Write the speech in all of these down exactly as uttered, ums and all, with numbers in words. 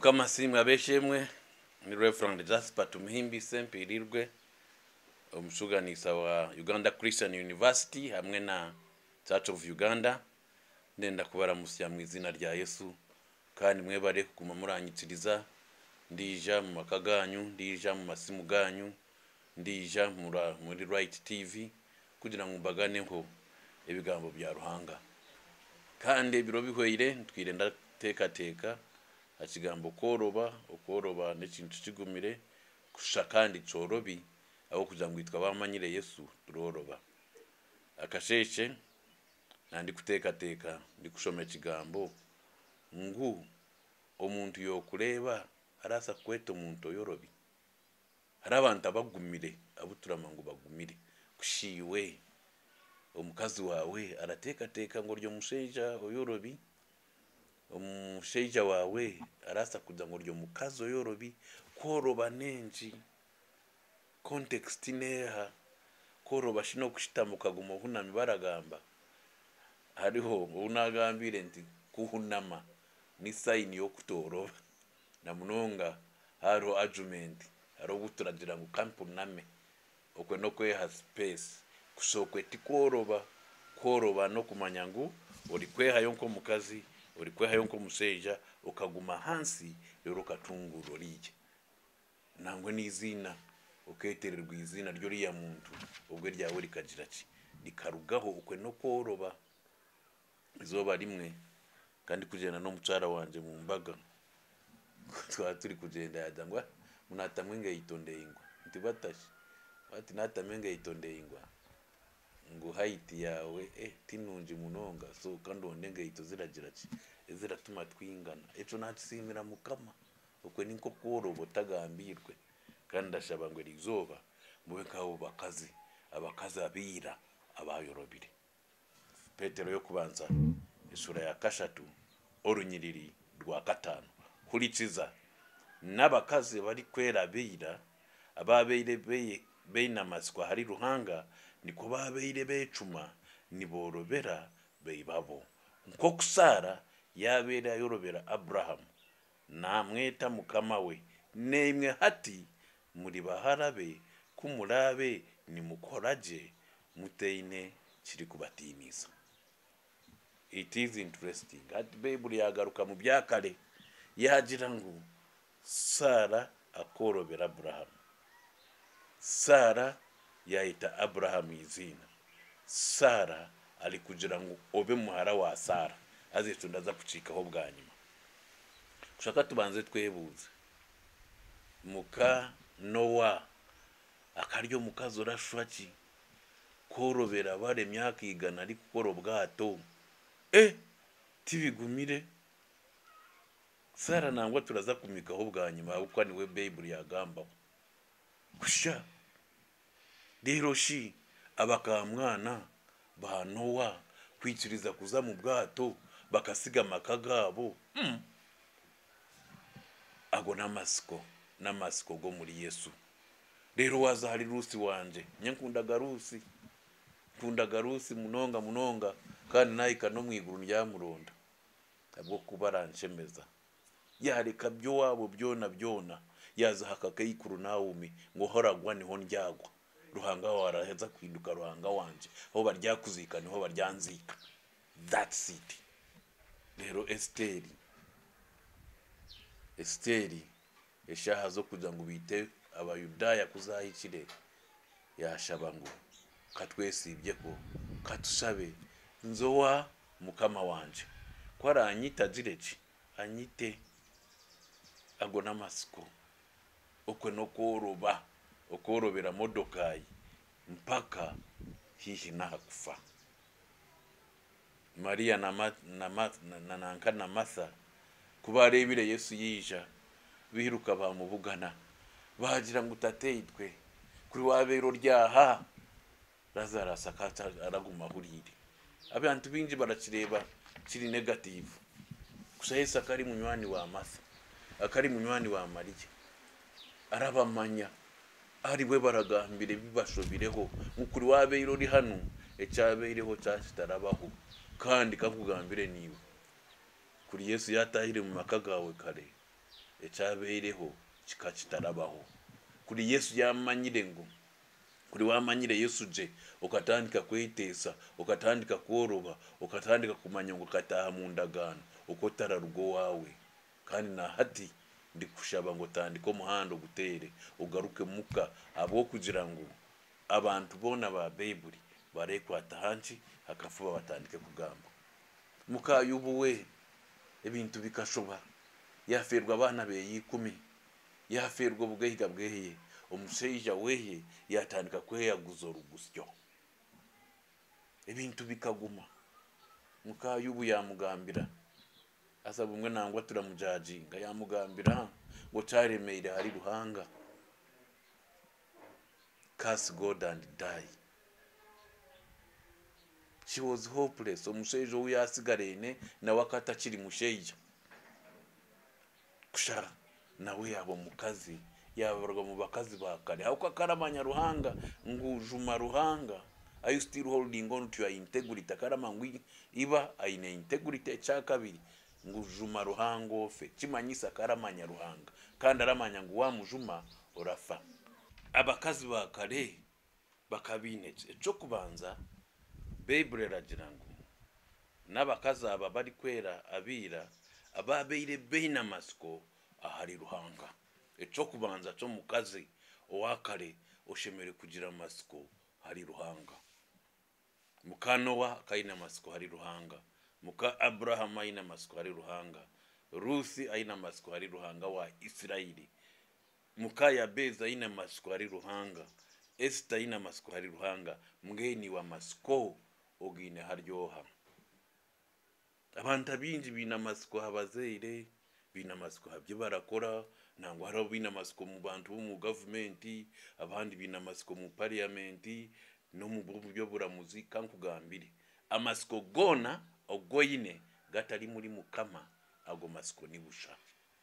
Mukama simwe abeshemwe ni Reverend Jasper Tumhimbi Sempirirwe umusuganisa wa Uganda Christian University hamwe na Church of Uganda. Ndenda kubaramusya mu izina rya Yesu kandi mwebare kuguma muranyitsiriza. Ndija mu makaganyu, ndija mu masimu ganyu, ndija muri Rite T V kugira ngo mbaganeho ebigambo bya ruhanga. Kandi biro bihweye twirenda teka teka akigambo koroba okoroba n'ekintu kigumire kusha kandi corobi aho kugira ngo itwa bamanyire Yesu turoroba. Akasheshe nandi kuteka teka ndi kushoma kigambo ngu omuntu yokureba arasa kweta omuntu yorobi. Hari abantu abagumire abuturama ngo bagumire kushiwe omukazi wawe arateka teka ngo ryo musheja oyorobi. Omusheja wawe arasa kugira ngo ryo mukazi oyorobi koroba nenji context neha koroba shino kushitamuka gumo hunami baragamba hariho unagambire nti kuhunama ni sign yo kutoroba na munonga haro argument haro guturagira ngo kampuname okwe no kweha space kusokwe tikoroba koroba no kumanya ngo uri kweha yonko mukazi uri kweha yonko museja ukaguma hansi rero katunguro lije nangwe nizina uketererwa izina ryo riya muntu ubwe ryawe rikagira ki likarugaho ukwe no koroba izoba rimwe kandi kugenda no mucara wanje mu mbaga twa turi kugenda yadangwa munatamwe ngayitondeye ingwa ntibatashi bati natamwe ngayitondeye ingwa ngo height yawe eh tinunji munonga so kandi ondenge ito ziragira ki ziratuma twingana eco natsimira mukama ukwe ninko korobo tagambirwe kandi ndashaba ngo rizoba mube kawo bakazi abakazi abira abayorobire. Petero yo kubanza isura ya kashatu orunyiriri rwa katano kurikiza n'abakazi bari kwera bira ababeire beye beina maswa hari ruhanga niko babeire becuma niborobera beyibabo nko kusara yabera yorobera Abraham namweta mukama we nemwe hati muri baharabe kumurabe ni mukoraje muteine kiri kubatimiza. It is interesting at Bible yagaruka mu byakare yagira ngo Sara akorobera Abraham. Sara yaita Abraham izina. Sara alikugira ngo obe muhara wa Sara azitu ndaza kucikaho bwanyuma. Kushaka tubanze twebuze muka Noa akaryo mukazo rashwaki korobera bare myaka igana ari gukora ubwato eh tibigumire. Sara nangwa turaza kumikaho bwanyuma uko niwe Bible yagamba kusha rero shi abakamwana ba Noa kwiciriza kuza mu bwato bakasiga makagabo mm. Ago namasiko namasiko go muri Yesu rero waza hari rusi wanje nyankunda garusi kunda garusi munonga munonga kandi nayika no mwiguru ryamuronda abwo kubaranshemeza yareka byo wabo byona byona yaza hakakayikuru nawumi ngo horagwa niho njyagwa ruhanga waraheza kwinduka ruhanga wanje aho baryakuzika niho baryanzika. That's it. Rero Esteri Esteri eshaha zo kugira ngo bite abayudaya kuzahikire yashaba ngo katwesibye ko katusabe nzowa mukama wanje kwaranyita direki anyite ago namasiko okwe no koroba okorobera modokai mpaka hihi na kufa. Maria na na na nanka na Martha kubarebire Yesu yija biruka bamubugana bagira ngo utateitwe kuri wabero ryaha Lazaro sakata araguma hurire abantu binji barakireba kiri negative kusa Yesu akari munywani wa Martha akari munywani wa Maria arabamanya ari we baragambire bibashobireho mukuri wabero ri hano ecyabereho cyashitarabaho kandi kakugambire niwe kuri Yesu yatahire mu makagawe kare ekyabeereho kika kitarabaho kuri Yesu yamanyire ngo kuri wamanyire Yesu je ukatandika kwetesa ukatandika kworoba ukatandika kumanya ngo kataha mu ndagano uko tararugo wawe kandi na hati ndi kushaba ngo tandika umuhando gutere ugaruke muka abo kugira ngo abantu bona ba Bible barekwata hanci hakafuba batandike kugamba muka yubuwe ebintu bikashoba yaferwa abana be yikumi yaferwa bugehiga bweheye umuseija weye yatandika kweyaguza urugusyo ebintu bikaguma muka yubu yamugambira asaba umwe nangwa turamujajinga yamugambira ngo cyaremeire hari ruhanga curse God and die. She was hopeless. Omushaija uyu yasigarene nawe akatakiri mushaija kushara nawe yabo mukazi yabarwa mu bakazi bakare hauko akaramanya ruhanga ngujuma ruhanga. Are you still holding on to your integrity? Akarama ngwi iba aina integrity cha kabiri ngujuma ruhanga ofe kimanyisa karamanya ruhanga kandi aramanya ngo wa mujuma orafa. Abakazi bakare bakabinetse cyo kubanza Bible ragira ngo n'abakazi aba bari kwera abira ababeire beina masiko ahari ruhanga. Eco kubanza cyo mukazi owakare oshemere kugira masiko hari ruhanga. Muka Nowa kaina masiko hari ruhanga. Muka Abraham aina masiko hari ruhanga. Rusi aina masiko hari ruhanga wa Israeli. Muka Yabeza aina masiko hari ruhanga. Esther aina masiko hari ruhanga. Mgeni wa masiko ogine haryoha. Abantu abinji bina masiko habazeire bina masiko habye barakora nangwa haro bina masiko mu bantu mu government abandi bina masiko mu parliament no mu byo buramuzi kankugambire amasiko gona ogoyine gatari muri mukama ago masiko nibusha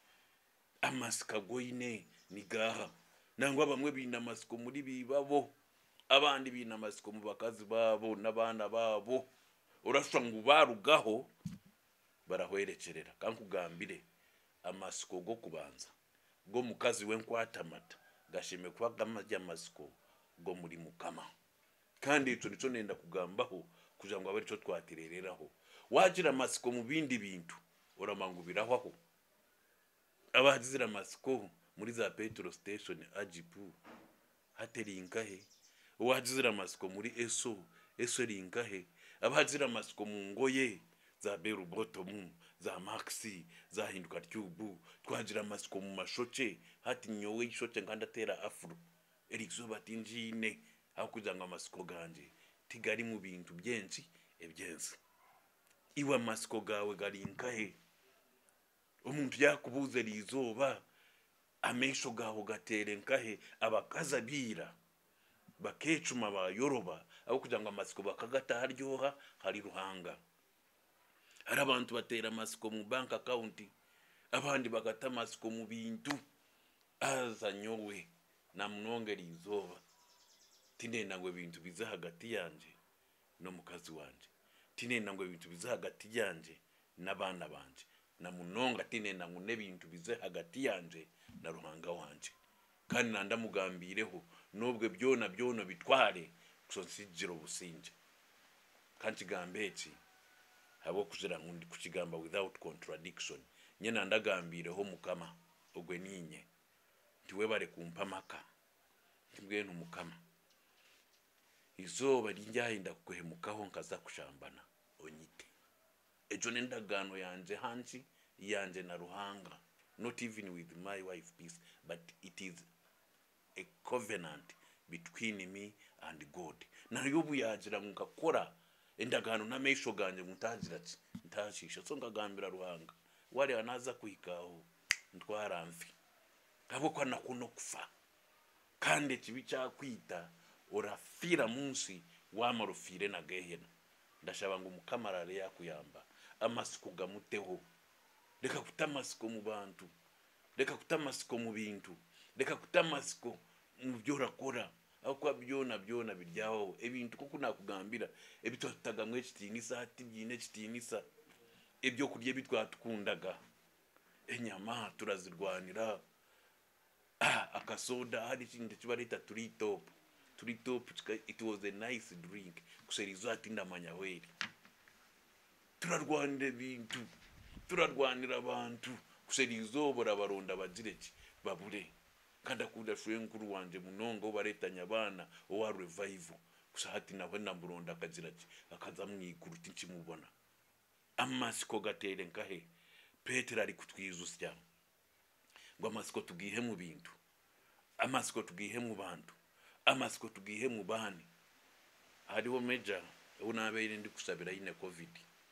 amasika goyine nigaha nangwa bamwe bina masiko muri bibabo abandi bina masiko mu bakazi babo nabana babo urashwa ngo barugaho barahwerekerera kankugambire amasiko go kubanza go mukazi we nkwatamata gashime kwa gamajya amasiko go muri mukama kandi ico nico nenda kugambaho kugira ngo abe cyo twatirereraho wagira amasiko mu bindi bintu uramangubiraho abazira amasiko muri za petrol station ajipu haterinkahe wazira amasiko muri eso eso rinkahe abazira amasiko mu ngoye za beru bottom za maxi za hinduka tubu twagira amasiko mu mashoce hati nyowe ishoce ngandatera afro erikso batinjine hakujanga amasiko ganje tigari mu bintu byenshi ebyenzi iwe amasiko gawe garinkahe umuntu yakubuze lizoba amesho gaho gatere nkahe abakazabira bakecuma ba Yoruba aho kujanga amasiko bakagata haryoha hari ruhanga. Hari abantu batera amasiko mu bank account abandi bagata amasiko mu bintu aza nyowe na mnongeri izoba tinenda ngo ibintu biza hagati yanje no mukazi wanje tinenda ngo ibintu biza hagati yanje nabana banje na munonga tinenda ngo nebintu bize hagati yanje na ruhanga wanje kandi nandamugambireho nobwe byona byona bitware kusonsijiro businje kandi gambeki habo kuzira ngundi kukigamba without contradiction nyena ndagambireho mukama ogwe ninye ndiwe bare kumpamaka ndibwe no mukama izoba rinjahinda kuhemukaho nkaza kushambana onyite ejo nendagano yanje hanci yanje na ruhanga not even with my wife peace but it is a covenant between me and God. Na yobu yagira ngakora endagano na mesho ganje mutagira ntashisha so ngagambira ruhanga wale anaza kuikaho ntwara mfi abo kwa nakuno kufa kandi kibi cyakwita urafira munsi wamarufire na gehena ndashaba ngo mukamarare yakuyamba amasiko gamuteho reka kutamasiko mu bantu reka kutamasiko mu bintu reka kutamasiko mu byo rakora aho kwa byona byona biryaho ebintu kuko nakugambira ebitotaga mwe kitinisa ati byine kitinisa ebyo kurye bitwatukundaga enyama turazirwanira ah, akasoda hari ikindi kibarita turi top turi top. It was a nice drink kuserizo ati ndamanyaweri. Turarwanira ibintu turarwanira abantu kuserizo borabaronda bagireki babure kandi akunda shuye nkuru wanje munongo baretanya abana owa revival kusahati nawe namburonda akagiraki akaza mwikuruti nkimubona amasiko gatere nkahe Petero ari kutwizusya ngo amasiko tugihe mu bintu amasiko tugihe mu bantu amasiko tugihe mu bani hariho meja unabere ndi kusabira ine covid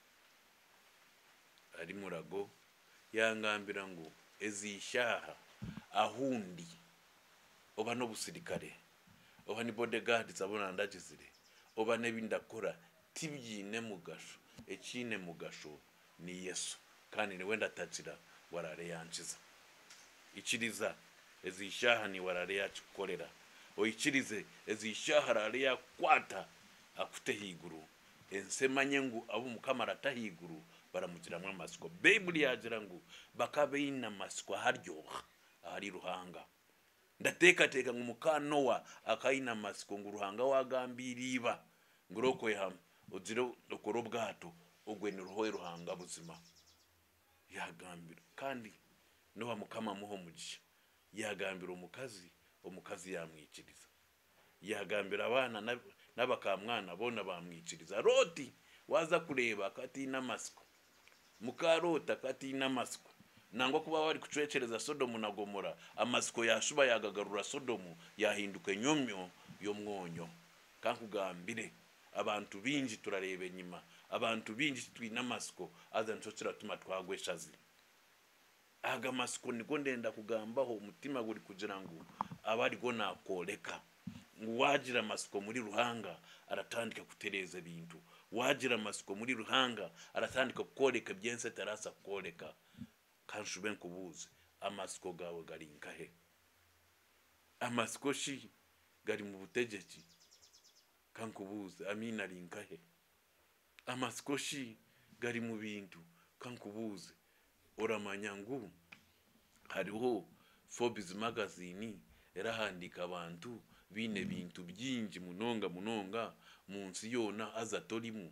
ari murago yangambira ngo ezishaha ahundi oba no busirikare oba ni bodyguard zabona ndagizire oba nebindakora tibyine mugasho ekine mugasho ni Yesu kandi ni wenda tagira warare yanjiza ikiriza ezishaha ni warare yachikorera oyikirize ezishaha rare yakwata akute higuru ensemanye ngo abo mukamara tahiguru baramugiramwe amasiko. Bible yagira ngo bakabe ina masiko haryoha ari ruhanga ndateka teka ngo mukanowa akaina masiko ngo ruhanga wagambiriba nguroko yahama oziro okoro bwato ogwe ni ruhoye ruhanga buzima yagambira kandi no mukama muho mugisha yagambira umukazi umukazi yamwikiriza yagambira abana n'abakamwana bona bamwikiriza. Roti waza kureba kati namasiko mukarota kati namasiko nangwa kuba wari kucecereza Sodomu na Gomora amasiko yashuba yagagarura Sodomu yahinduke nyomyo yo mwonyo kankugambire abantu binji turarebe nyima abantu binji twina amasiko aza ntocira tuma twagweshazi aga masiko niko ndenda kugambaho umutima guri kugira ngo abari go nakoleka wagira amasiko muri ruhanga aratandika kutereza bintu wagira amasiko muri ruhanga aratandika kukoleka byense tarasa kukoleka kanshube nkubuze amasiko gawe gari nkahe amasiko shi gari mu butegeki kankubuze amina ari nkahe amasiko shi gari mu bintu kankubuze oramanya ngo hariho Forbes magazine erahandika abantu bine bintu byinji munonga munonga munsi yona azatolimu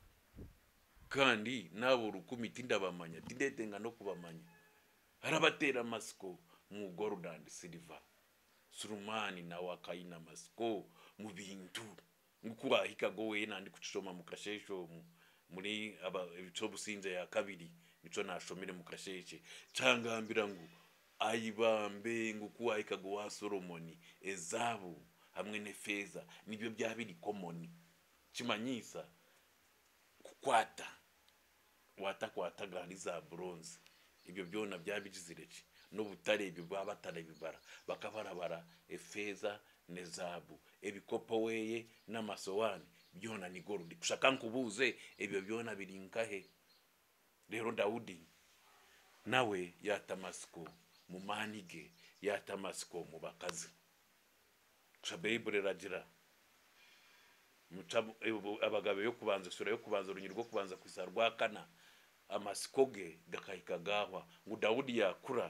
kandi nabo rukumi tindabamanya tindetenga no kubamanya harabatera amasiko mu gold and silver surumani na wakaina masiko mu bintu ngukuba hikagowe nandi kucishoma mu kashesho muri aba cyo businze ya kabiri nico nashomire mu kasheshe cyangambira ngo ayibambe ngukuwa ikagowa Solomoni ezabu hamwe nefeza nibyo byabiri komoni kimanyisa kukwata watakwata gari za bronze ibyo byona byabigizireki no butare ibyo babatare bibara bakabarabara efeza nezabu ebikopo weye n'amasowani byona ni gold kushaka nkubuze ibyo byona birinkahe. Rero Daudi nawe yatamasiko mu manige yatamasiko mu bakazi Bible ragira mucabo abagabe yo kubanza sura yo kubanza runyirwo kubanza kwisarwa kana amasikoge gakahika gahwa ngo Daudi yakura.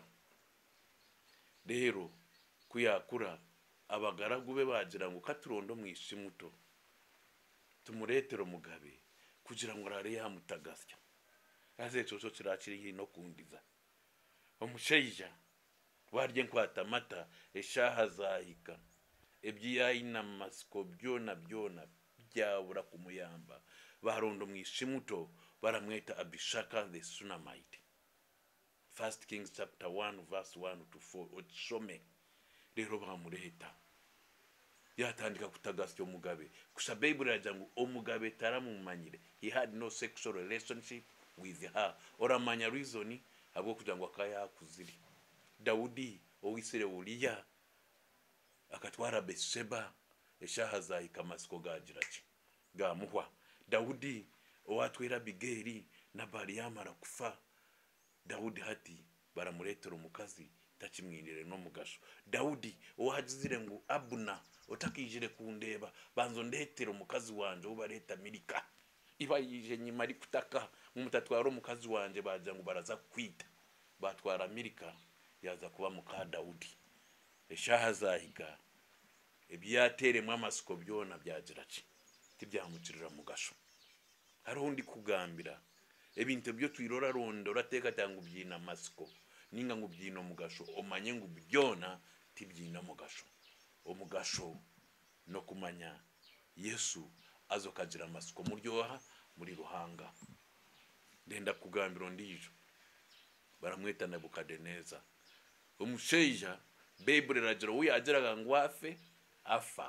Rero kuyakura abagaragu be bagira ngo katurondo mwishi muto tumuretero mugabe kugira ngo rare yamutagasya aze cyo kirakiri hino kundiza omusheija warye nkwata mata eshaha zahika ebyiyina masiko byona byona byabura kumuyamba barondo mwishimuto baramweta Abishaka the Sunamite. First Kings chapter one verse one to four ochome. Rero bamureta yatandika kutagasya omugabe kusha Bible yagira ngo omugabe taramumanyire he had no sexual relationship with her oramanya reason abo kugira ngo akaya kuziri. Daudi owisire Uriya akatwara Beseba eshaha zahika amasiko gagiraki gamuhwa. Daudi owatwera Bigeri na Bariyama rakufa Daudi hati baramuretera umukazi takimwinire no mugasho. Daudi owahagizire ngo Abuna otakijire kundeba banzo ndetera umukazi wanje ubareta Milika iba yije nyima ari kutaka umutatwaro umukazi wanje baja ngo baraza kwita batwara Amerika yaza kuba muka Dawudi eshaha zahiga ebyateremwe amasiko byona byagira ki tibyamukirira mugasho hariho ndi kugambira ebintu byo twirora rondora teka tangu byina amasiko ninga ngo byino mugasho omanye ngo byona tibyina mugasho omugasho no kumanya Yesu azokagira amasiko muryoha muri ruhanga ndenda kugambira ndijo baramweta Nebukadineza umusheija Bible ragira uyu agiraga ngo afe afa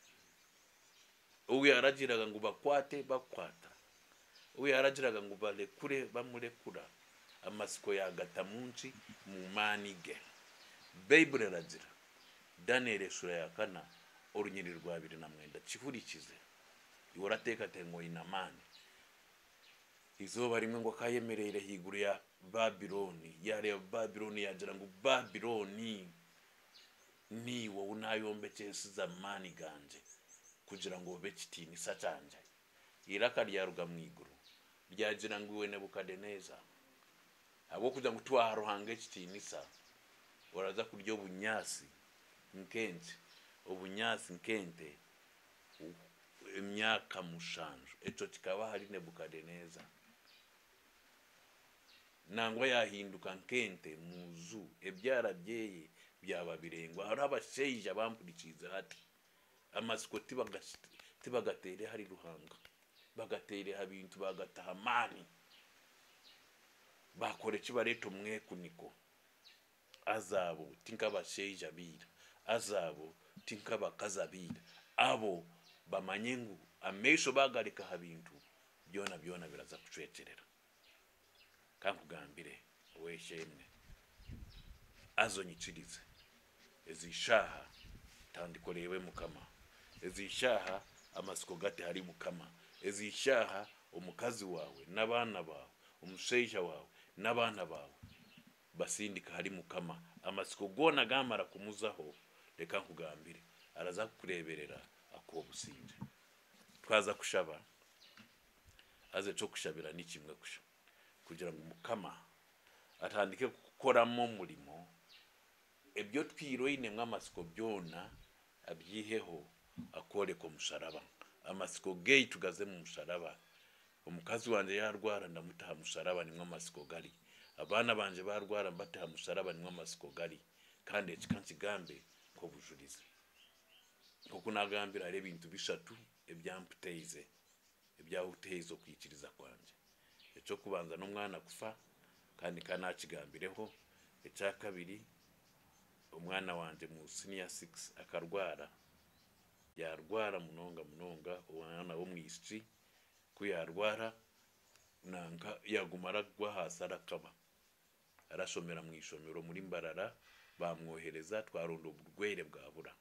uyu aragiraga ngo bakwate bakwata uyu aragiraga ngo balekure bamurekura amasiko yagata munsi mu manige Bible ragira Daniel sura ya kana orunyiri rwa bibiri na mwenda kihurikize yorateka tengo inamani izoba rimwe ngo kayemerere higuru ya Babiloni yare Babiloni yagira ngo Babiloni ni wo unayombeke zamani ganje kugira ngo bekitini satanje iraka ryaruga mwiguru ryagira ngo we Nebukadineza abo kugira ngo twaharuhange kitini sa oraza kuryo bunyasi nkente obunyasi nkente emyaka mushanju eto kikaba hari Nebukadineza nangwa yahinduka nkente muzu ebyara byeye byaba birengwa hari abasheija bampurikiza hati amasiko tibagatere hari ruhanga bagatere habintu bagatahamani bakore kibareto mwekuniko azabo tinkabasheija bira azabo tinkabakazabira abo bamanyengu amesho bagarika habintu byona byona biraza kucweterera kankugambire weshemwe azonyicirize ezishaha tandikorewe mukama ezishaha amasiko gate hari mukama ezishaha omukazi wawe nabana bawe umusheija wawe nabana bawe basindika hari mukama amasiko gona gamara kumuzaho reka nkugambire araza kureberera akobusinje twaza kushaba aze cyo kushabira ni kimwe kusha kugira ngo mukama atandike gukoramo murimo ebyo twiroine mwamasiko byona abyiheho akore ko musharaba amasiko gay tugaze mu musharaba omukazi wanje yarwara ndamutaha musharaba nimwe amasiko gari abana banje barwara mbataha musharaba nimwe amasiko gari kandi ekikankigambe ko bujurize kuko nagambira ari ibintu bishatu ebyamputeize ebyahuteizo kwikiriza kwanje eco kubanza n'umwana kufa kandi kanakigambireho eca kabiri umwana wanje mu senior six akarwara yarwara munonga munonga umwana wo mwisi kuyarwara nanga yagumara gwa hasara kaba arashomera mu ishomero muri Mbarara bamwohereza twarondo burwere bwabura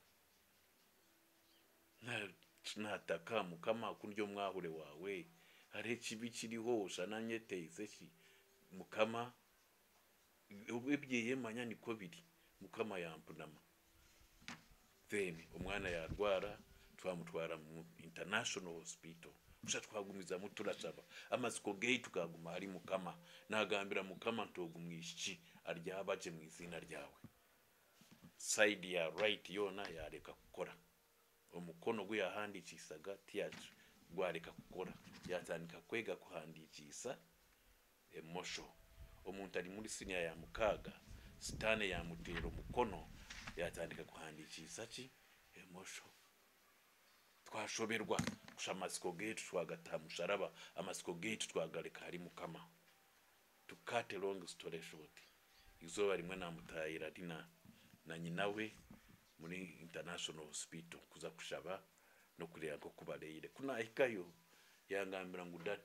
na nataka mukama kunjo mwahure wawe hari kibi kiriho shananye teize shi mukama ubibyiye manya niko biri mukama yampunama then umwana yarwara twamutwara mu international hospital usha twagumiza muturasaba amasiko gate tukaguma hari mukama nagambira mukama ntogumwishi arya abaje mu izina ryawe side ya Rite yona yareka gukora umukono gwe yahandikisaga tiyaje gwareka gukora yatandika kwega kuhandikisa emosho omuntu ari muri sinya ya mukaga sitane ya mutero mukono yatandika kuhandikisa ki emosho twashoberwa kushamasiko gate twagata musharaba amasiko gate twagareka hari mukama to cut a long story short izoba rimwe namutayira dina na nyinawe muri international hospital kuza kushaba no kureba ko kubareire kuna hikayo yangambira ngo dati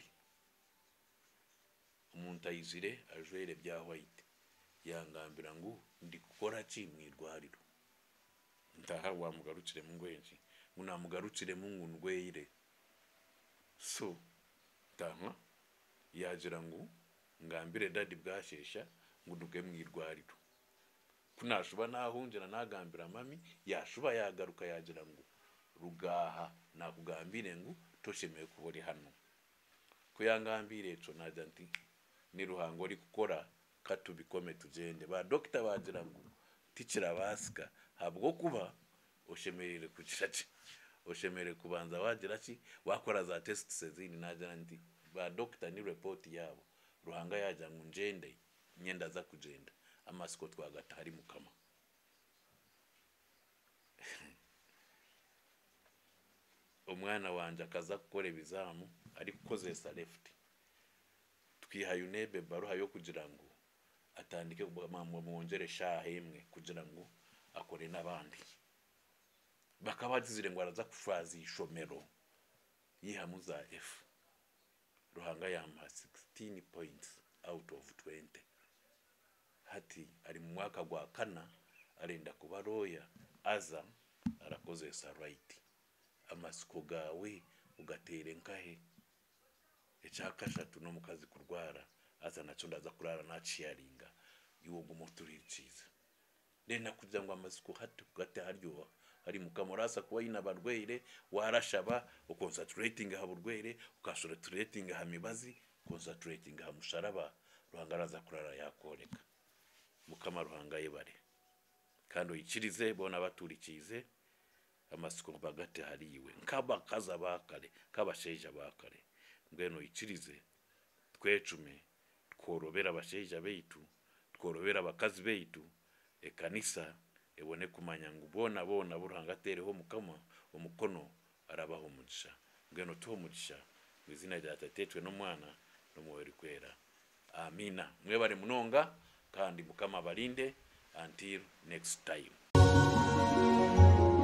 umuntu ayizire ajwere bya white yangambira ngo ndi gukora ki mwirwariro ndaha wa mugarukire mu ngwenji muna mugarukire mu ngundweire so tama yagira ngo ngambire dadi bwashesha ngo duge mwirwariro kunashuba nahunjira nagambira mami yashuba yagaruka yagira ngo rugaha nakugambire ngo toshemeye kubori hano kuyangambire eco naja nti ni ruhango ri gukora katubikome tugende ba doctor bagira ngo tikira basika habwo kuba oshemerere kugira ki oshemerere kubanza wagira ki wakora za test sezini nagira nti ba doctor ni report yabo ruhanga yaja ngo ngende nyenda za kugenda amasiko twagata hari mukama umwana wanje akaza gukora ibizamu ari kukozesa left twihaye unebe baruha yo kugira ngo atandike mama mwongere shahemwe kugira ngo akore nabandi bakabazizire ngo araza kufazi ishomero yihamuza F ruhanga yampa sixteen points out of twenty hati ari mu mwaka gwa kana arenda kuba roya aza arakozesa Rite amasiko gawe ugatere nkahe ecyakashatu no mukazi kurwara aza naco ndaza kurara naciyaringa iwo gumuturikiza dena kugira ngo amasiko hatu gate haryo hari mukamorasa kuba ina barweire warashaba uconcentrating ha burweire ukaconcentrating ha mibazi concentrating ha musharaba ruhangaraza kurara yakoreka mukama ruhanga yebare kandi uyikirize bona baturikize amasiko bagate hariwe nkaba kaza bakare kabasheja bakare ngweno ikirize twecume tworobera abasheja beitu tworobera abakazi beitu ekanisa ebone kumanya ngo bona bona buranga tereho mukama umukono arabaho umugisha ngweno to umugisha izina rya tatetwe no mwana no muweri kwera amina mwebare munonga kandi mukama barinde until next time.